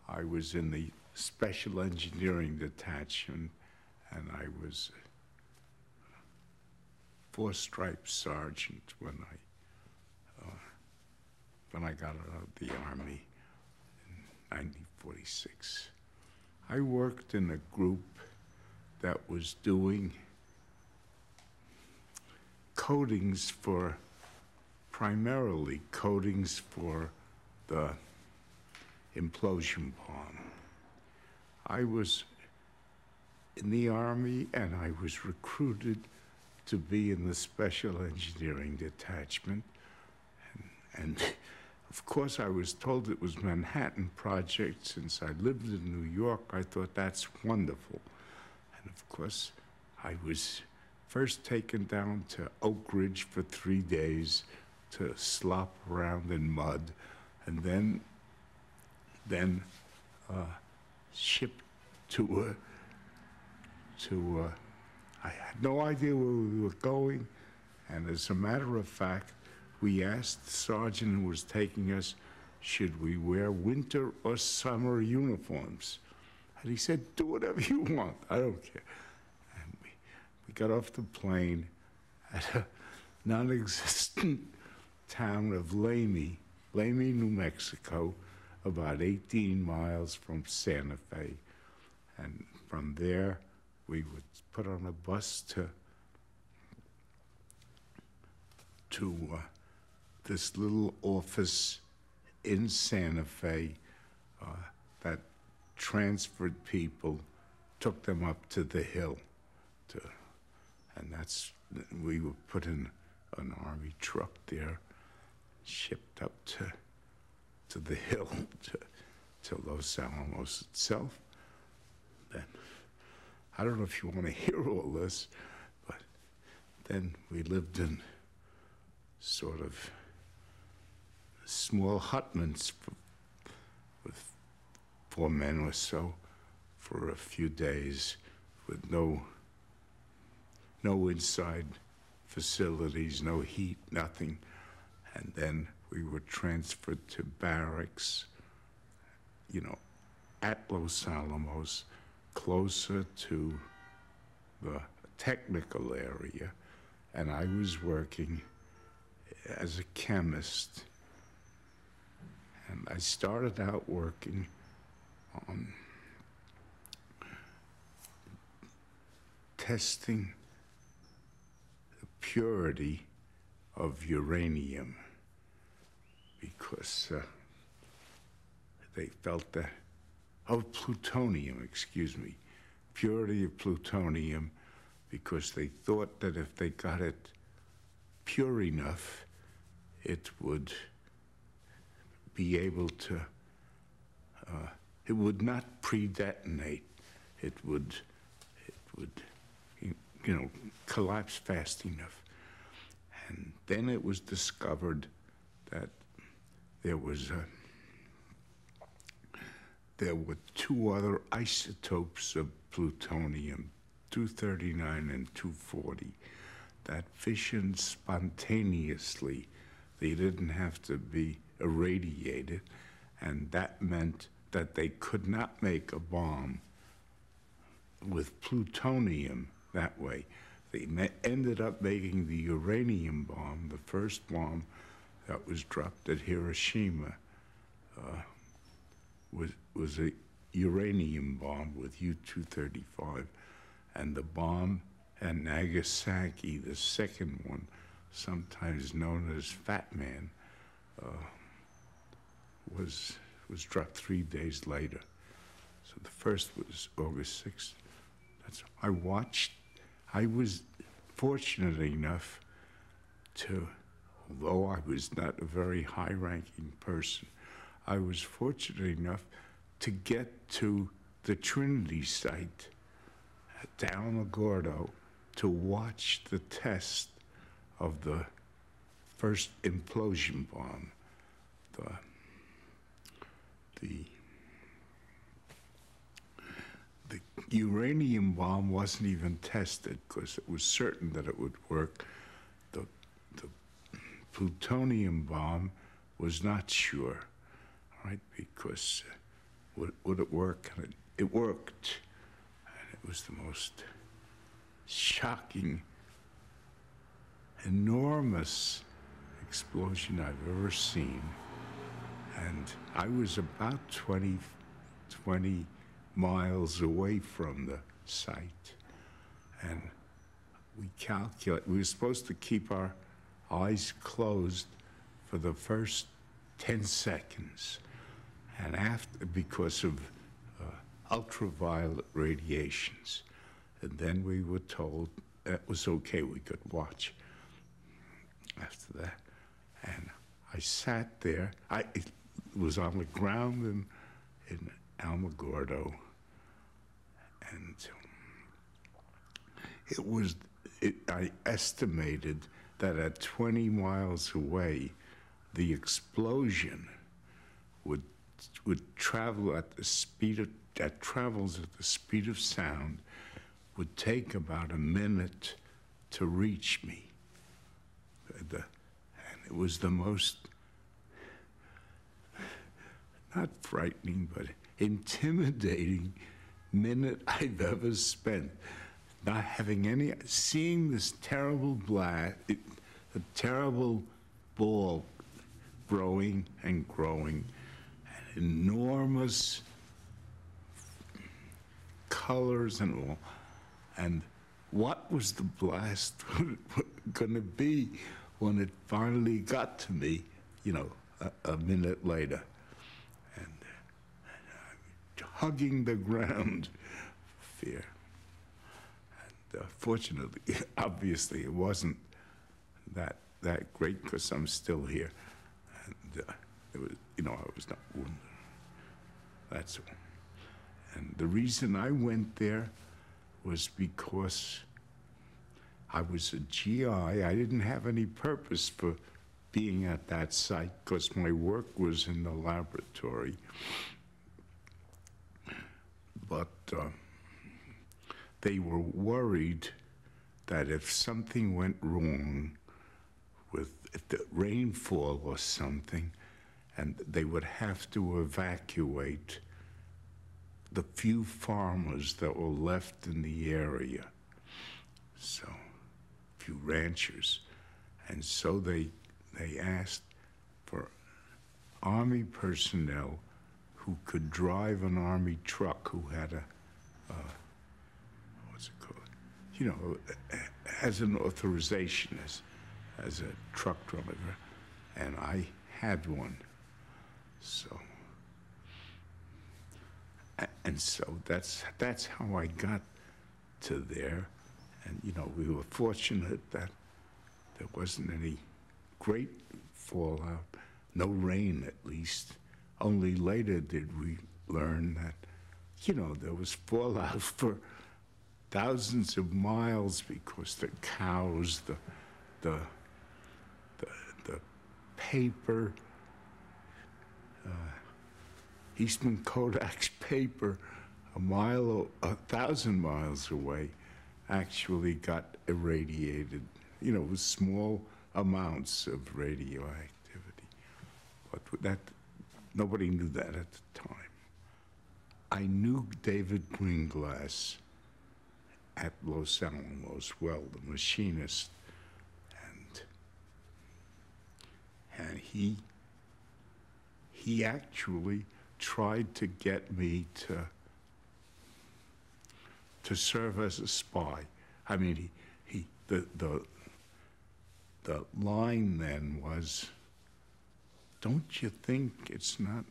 I was in the Special Engineering Detachment, and I was four-stripe sergeant when I got out of the Army in 1946. I worked in a group that was doing coatings for, primarily coatings for the implosion bomb. I was in the Army, and I was recruited to be in the Special Engineering Detachment. And of course, I was told it was Manhattan Project. Since I lived in New York, I thought that's wonderful. And of course, I was first taken down to Oak Ridge for 3 days to slop around in mud, and then shipped to I had no idea where we were going, and as a matter of fact, we asked the sergeant who was taking us, should we wear winter or summer uniforms? And he said, do whatever you want, I don't care. And we got off the plane at a non-existent town of Lamy, New Mexico, about 18 miles from Santa Fe. And from there, we would put on a bus to this little office in Santa Fe that transferred people, took them up to the hill, and we were put in an Army truck there, shipped up to the hill, to Los Alamos itself. Then, I don't know if you want to hear all this, but then we lived in sort of small hutments with 4 men or so for a few days, with no inside facilities, no heat, nothing. And then we were transferred to barracks, at Los Alamos, closer to the technical area. And I was working as a chemist. And I started out working on testing the purity of uranium, because they felt that, plutonium, excuse me, purity of plutonium, because they thought that if they got it pure enough, it would be able to, it would not pre-detonate. It would, collapse fast enough. And then it was discovered that there were 2 other isotopes of plutonium, 239 and 240, that fissioned spontaneously. They didn't have to be irradiated, and that meant that they could not make a bomb with plutonium that way. They ended up making the uranium bomb, the first bomb that was dropped at Hiroshima, was a uranium bomb with U-235, and the bomb at Nagasaki, the second one, sometimes known as Fat Man, was dropped 3 days later. So the first was August 6th. I was fortunate enough to, although I was not a very high-ranking person, I was fortunate enough to get to the Trinity site at Alamogordo to watch the test of the first implosion bomb. The uranium bomb wasn't even tested because it was certain that it would work. The plutonium bomb was not sure, right? Because would it work? And it worked. And it was the most shocking, enormous explosion I've ever seen. And I was about 20 miles away from the site. And we were supposed to keep our eyes closed for the first 10 seconds. And after, because of ultraviolet radiations. And then we were told that was okay, we could watch after that. And I sat there. It was on the ground in Alamogordo. And I estimated that at 20 miles away, the explosion would travel at the speed that travels at the speed of sound, would take about a minute to reach me. And it was the most, not frightening, but intimidating minute I've ever spent. Not having seeing this terrible blast, a terrible ball growing and growing, and enormous colors and all. And what was the blast going to be when it finally got to me, you know, a minute later? And hugging the ground, fear. And fortunately, obviously, it wasn't that great because I'm still here. And it was, you know, I was not wounded. That's all. And the reason I went there was because I was a GI. I didn't have any purpose for being at that site because my work was in the laboratory. But they were worried that if something went wrong if the rainfall or something, and they would have to evacuate the few farmers that were left in the area, so a few ranchers. And so they asked for Army personnel who could drive an Army truck, who had what's it called? You know, has an authorization as a truck driver, and I had one. So that's how I got to there. And you know, we were fortunate that there wasn't any great fallout, no rain at least. Only later did we learn that, you know, there was fallout for thousands of miles because the cows, the paper, Eastman Kodak's paper, 1,000 miles away, actually got irradiated, you know, with small amounts of radioactivity. But that, nobody knew that at the time. I knew David Greenglass at Los Alamos well, the machinist, and he actually tried to get me to serve as a spy. I mean, the line then was, don't you think it's not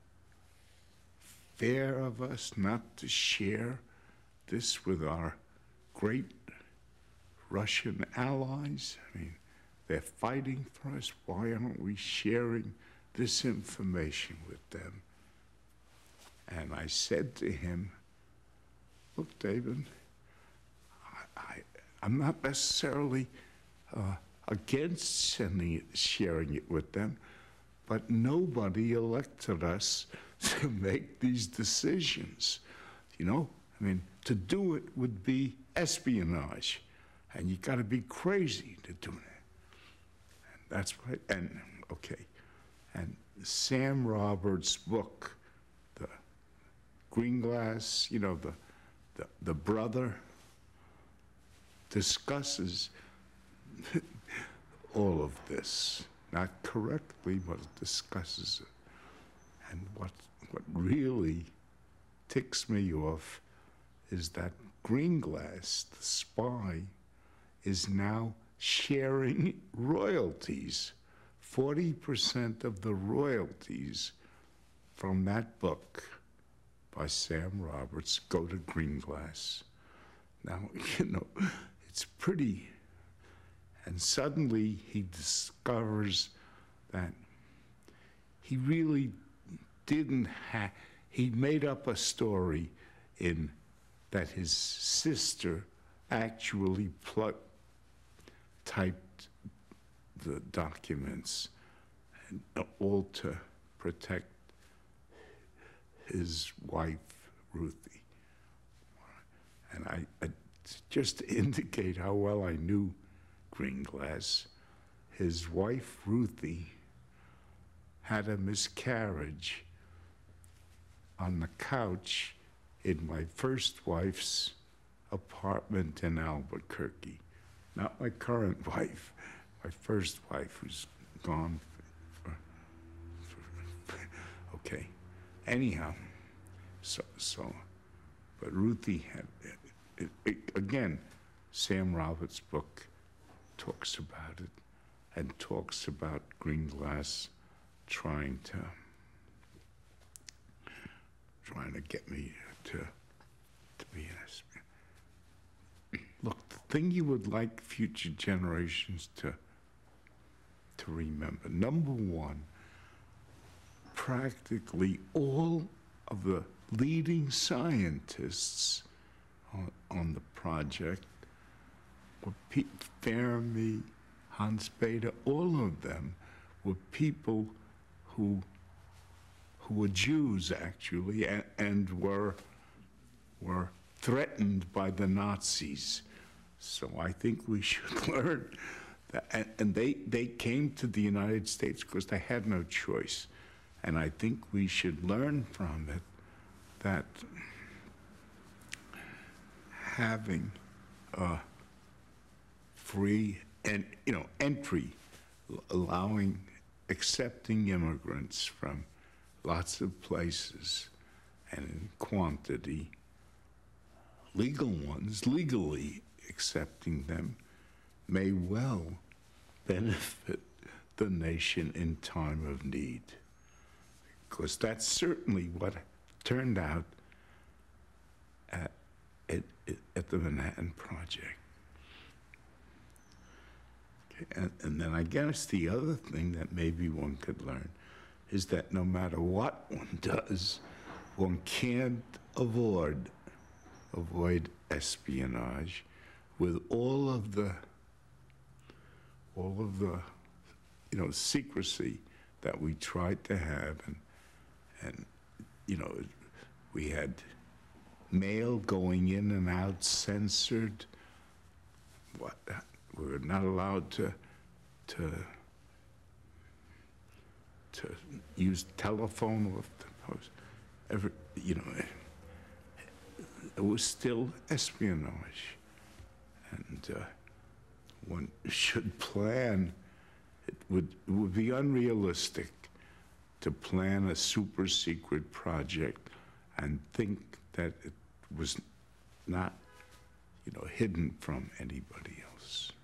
fair of us not to share this with our great Russian allies? I mean, they're fighting for us. Why aren't we sharing this information with them? And I said to him, look, David, I'm not necessarily against sharing it with them, but nobody elected us to make these decisions. You know, I mean, to do it would be espionage, and you got to be crazy to do that. And that's right. And okay, and Sam Roberts' book, Greenglass, you know, the brother, discusses all of this. Not correctly, but discusses it. And what really ticks me off is that Greenglass, the spy, is now sharing royalties. 40% of the royalties from that book by Sam Roberts go to Greenglass. Now, you know, it's pretty. And suddenly he discovers that he really didn't have, he made up a story in that his sister actually typed the documents, and all to protect his wife, Ruthie. And I just to indicate how well I knew Greenglass, his wife, Ruthie, had a miscarriage on the couch in my first wife's apartment in Albuquerque. Not my current wife, my first wife, who's gone okay. Anyhow, but Ruthie had, again, Sam Roberts' book talks about it, and talks about Greenglass trying to get me to be an SB. Look, the thing you would like future generations to remember, number one, practically all of the leading scientists on the project were Fermi, Hans Bethe, all of them were people who were Jews, actually, and were threatened by the Nazis. So I think we should learn that. And they came to the United States because they had no choice. And I think we should learn from it that having free and entry, accepting immigrants from lots of places and in quantity, legal ones, legally accepting them, may well benefit the nation in time of need. Because that's certainly what turned out at the Manhattan Project. Okay, and then I guess the other thing that maybe one could learn is that no matter what one does, one can't avoid espionage with all of the secrecy that we tried to have, and we had mail going in and out censored. We were not allowed to use telephone off the post. It was still espionage, and one should plan. It would be unrealistic to plan a super secret project and think that it was not, hidden from anybody else.